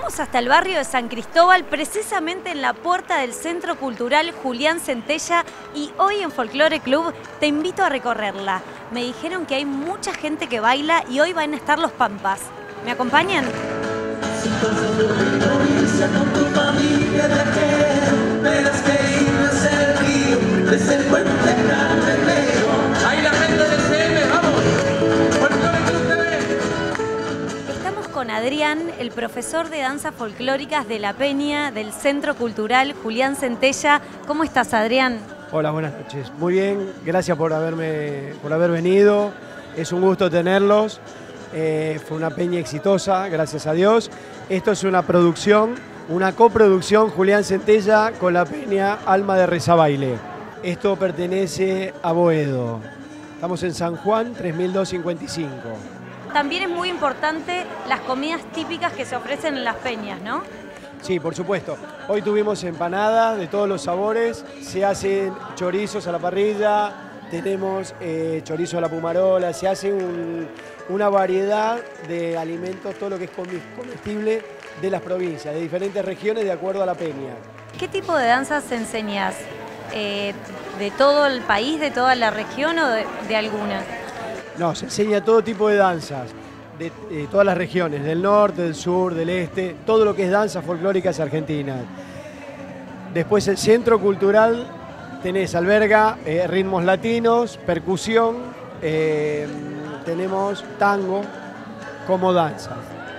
Estamos hasta el barrio de San Cristóbal, precisamente en la puerta del Centro Cultural Julián Centella, y hoy en Folklore Club te invito a recorrerla. Me dijeron que hay mucha gente que baila y hoy van a estar los Pampas. ¿Me acompañan? Ahí la gente del CM, vamos. Folklore Club TV. Estamos con Adrián, el profesor de danzas folclóricas de La Peña, del Centro Cultural Julián Centella. ¿Cómo estás, Adrián? Hola, buenas noches. Muy bien, gracias por haber venido. Es un gusto tenerlos. Fue una peña exitosa, gracias a Dios. Esto es una producción, una coproducción Julián Centella con la peña Alma de Rezabaile. Esto pertenece a Boedo. Estamos en San Juan, 3255. También es muy importante las comidas típicas que se ofrecen en las peñas, ¿no? Sí, por supuesto. Hoy tuvimos empanadas de todos los sabores, se hacen chorizos a la parrilla, tenemos chorizo a la pumarola, se hace una variedad de alimentos, todo lo que es comestible de las provincias, de diferentes regiones de acuerdo a la peña. ¿Qué tipo de danzas enseñas? ¿De todo el país, de toda la región o de alguna? No, se enseña todo tipo de danzas, de todas las regiones, del norte, del sur, del este, todo lo que es danzas folclóricas argentinas. Después el Centro Cultural alberga ritmos latinos, percusión, tenemos tango como danza.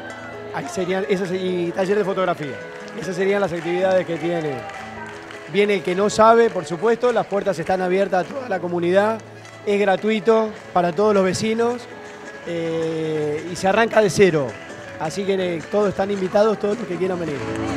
Y taller de fotografía. Esas serían las actividades que tiene. Viene el que no sabe, por supuesto, las puertas están abiertas a toda la comunidad, es gratuito para todos los vecinos y se arranca de cero. Así que todos están invitados, todos los que quieran venir.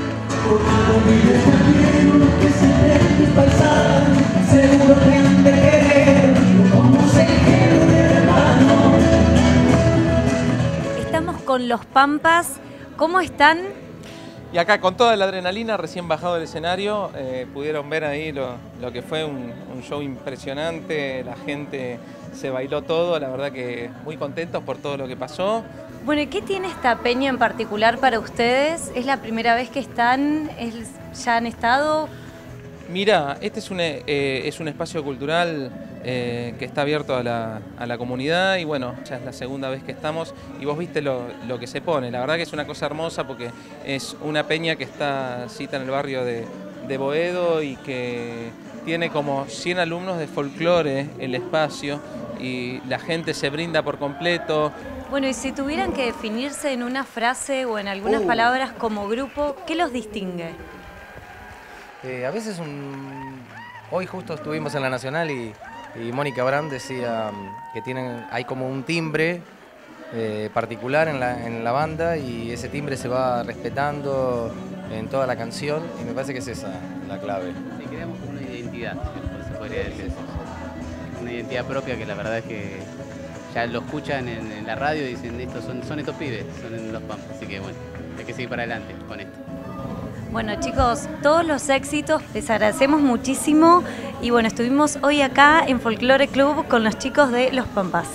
Estamos con los Pampas. ¿Cómo están? Y acá con toda la adrenalina, recién bajado del escenario, pudieron ver ahí lo que fue un show impresionante, la gente se bailó todo, la verdad que muy contentos por todo lo que pasó. Bueno, ¿y qué tiene esta peña en particular para ustedes? ¿Es la primera vez que están? ¿Ya han estado? Mira, este es un espacio cultural que está abierto a la comunidad y bueno, ya es la segunda vez que estamos y vos viste lo que se pone. La verdad que es una cosa hermosa porque es una peña que está cita en el barrio de Boedo y que tiene como 100 alumnos de folclore el espacio y la gente se brinda por completo. Bueno, y si tuvieran que definirse en una frase o en algunas palabras como grupo, ¿qué los distingue? A veces hoy justo estuvimos en la Nacional y Mónica Brand decía que hay como un timbre particular en la banda y ese timbre se va respetando en toda la canción y me parece que es esa la clave. Sí, creamos como una identidad, se podría decir. Una identidad propia que la verdad es que ya lo escuchan en la radio y dicen son estos pibes, son los Pampas, así que bueno, hay que seguir para adelante con esto. Bueno, chicos, todos los éxitos, les agradecemos muchísimo y bueno, estuvimos hoy acá en Folklore Club con los chicos de Los Pampas.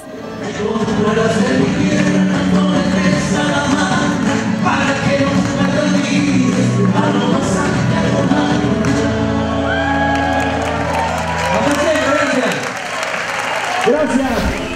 Gracias.